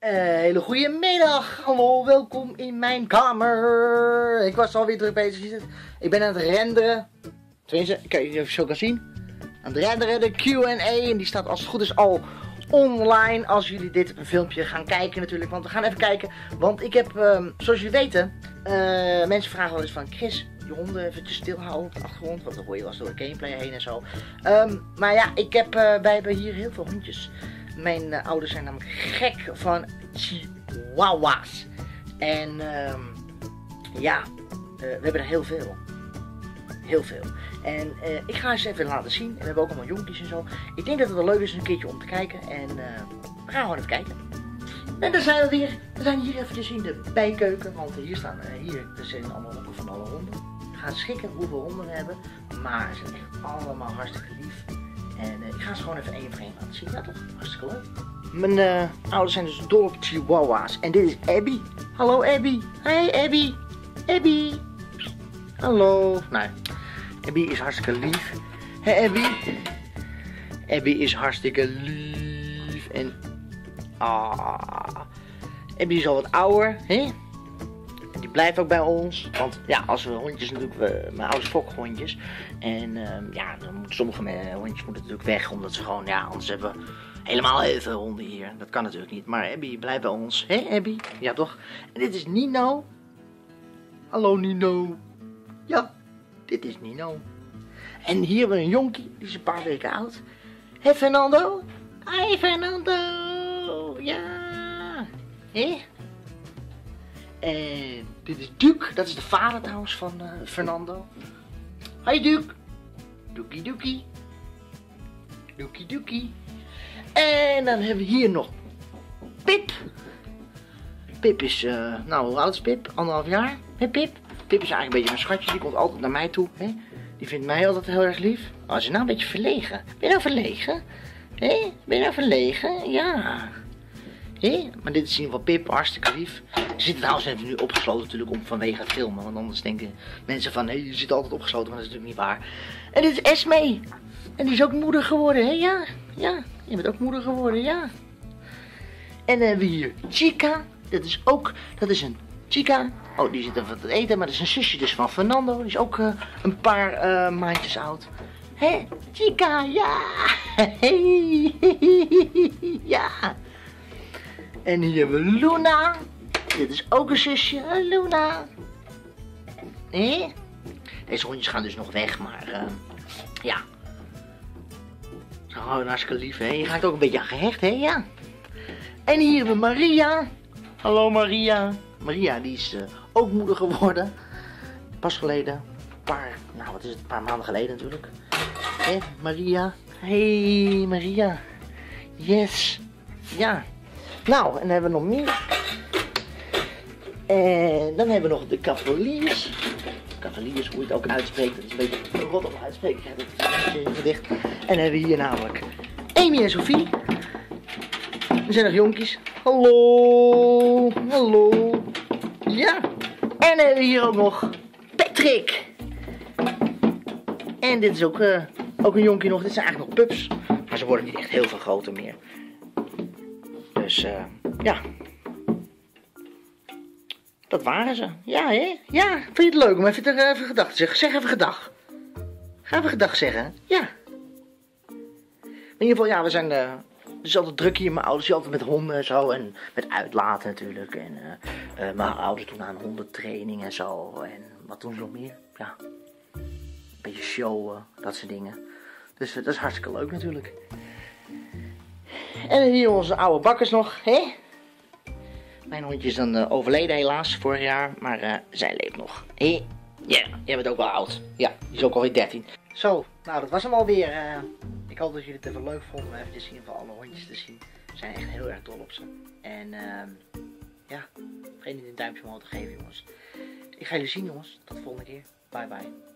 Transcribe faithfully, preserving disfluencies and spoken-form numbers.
Uh, hele goede middag, hallo, welkom in mijn kamer. Ik was alweer druk bezig. Ik ben aan het renderen. Tenminste, kijk, je even zo kan zien. Aan het renderen, de Q en A. En die staat als het goed is al online. Als jullie dit filmpje gaan kijken natuurlijk. Want we gaan even kijken. Want ik heb, um, zoals jullie weten, uh, mensen vragen wel eens van Chris, je honden eventjes stilhouden op de achtergrond. Want dan hoor je wel eens door de gameplay heen en zo. Um, maar ja, ik heb, uh, wij hebben hier heel veel hondjes. Mijn uh, ouders zijn namelijk gek van chihuahua's. En um, ja, uh, we hebben er heel veel. Heel veel. En uh, ik ga eens even laten zien. En we hebben ook allemaal jonkies en zo. Ik denk dat het wel leuk is een keertje om te kijken. En uh, we gaan gewoon even kijken. En daar zijn we weer. We zijn hier eventjes in de bijkeuken. Want hier staan, uh, hier er zijn allemaal hokken van alle honden. We gaan schikken hoeveel honden we hebben. Maar ze zijn echt allemaal hartstikke lief. En uh, ik ga ze gewoon even één voor één laten zien. Ja toch? Hartstikke leuk. Mijn uh, ouders zijn dus dol op chihuahua's. En dit is Abby. Hallo Abby. Hey Abby. Abby. Hallo. Nou, Abby is hartstikke lief. Hé hey, Abby. Abby is hartstikke lief. En ah. Abby is al wat ouder. Hè? Die blijft ook bij ons. Want ja, als we hondjes natuurlijk, we, mijn ouders fokken hondjes. En um, ja, dan moeten sommige hondjes moeten natuurlijk weg. Omdat ze gewoon, ja, anders hebben we helemaal heel veel honden hier. Dat kan natuurlijk niet. Maar Abby blijft bij ons. Hé Abby? Ja toch? En dit is Nino. Hallo Nino. Ja, dit is Nino. En hier hebben we een jonkie. Die is een paar weken oud. Hé hey, Fernando. Hi Fernando. Ja. Hé? En dit is Duke, dat is de vader trouwens van uh, Fernando. Hi Duke. Doekie doekie. Doekie doekie. En dan hebben we hier nog Pip. Pip is, uh, nou hoe oud is Pip? Anderhalf jaar. Hé Pip? Pip is eigenlijk een beetje mijn schatje, die komt altijd naar mij toe. Hè? Die vindt mij altijd heel erg lief. Oh, ze is nou een beetje verlegen. Ben je nou verlegen? Hé? Ben je nou verlegen? Ja. Hé? Maar dit is in ieder geval Pip, hartstikke lief. Ze zitten trouwens even nu opgesloten natuurlijk om vanwege het filmen. Want anders denken mensen van, hé, hey, je zit altijd opgesloten, maar dat is natuurlijk niet waar. En dit is Esme. En die is ook moeder geworden, hè? Ja, ja. Je bent ook moeder geworden, ja. En dan hebben we hier Chica. Dat is ook, dat is een Chica. Oh, die zit even te eten, maar dat is een zusje dus van Fernando. Die is ook uh, een paar uh, maandjes oud. Hé, Chica, ja. Hey. Ja. En hier hebben we Luna. Dit is ook een zusje. Luna. Hé? Deze hondjes gaan dus nog weg, maar uh, ja. Ze zijn gewoon hartstikke lief, hè. Je raakt ook een beetje aan gehecht, hè, ja. En hier hebben we Maria. Hallo Maria. Maria, die is uh, ook moeder geworden. Pas geleden. Een paar, nou wat is het, een paar maanden geleden natuurlijk. Hé, Maria. Hey Maria. Yes. Ja. Nou, en dan hebben we nog meer. En dan hebben we nog de cavaliers. Cavaliers, hoe je het ook uitspreekt. Dat is een beetje rot om uitspreken. Ik heb het een beetje gedicht. En dan hebben we hier namelijk Amy en Sophie. Er zijn nog jonkies. Hallo. Hallo. Ja. En dan hebben we hier ook nog Patrick. En dit is ook, uh, ook een jonkie nog. Dit zijn eigenlijk nog pups. Maar ze worden niet echt heel veel groter meer. Dus uh, ja. Dat waren ze. Ja, hè? Ja, vind je het leuk om even, te, even gedag te zeggen? Zeg even gedag. Ga even gedag zeggen. Ja. In ieder geval, ja, we zijn... Uh, het is altijd druk hier. Mijn ouders zijn altijd met honden en zo. En met uitlaten natuurlijk. En uh, uh, mijn ouders doen aan hondentraining en zo. En wat doen ze nog meer? Ja. Een beetje showen. Dat soort dingen. Dus uh, dat is hartstikke leuk natuurlijk. En hier onze oude bakkers nog, hè? Mijn hondje is dan uh, overleden helaas, vorig jaar, maar uh, zij leeft nog. Hé? Ja, yeah, jij bent ook wel oud. Ja, die is ook alweer dertien. Zo, nou dat was hem alweer. Uh, ik hoop dat jullie het even leuk vonden om even te zien van alle hondjes te zien. We zijn echt heel erg dol op ze. En uh, ja, vergeet niet een duimpje omhoog te geven jongens. Ik ga jullie zien jongens, tot de volgende keer. Bye bye.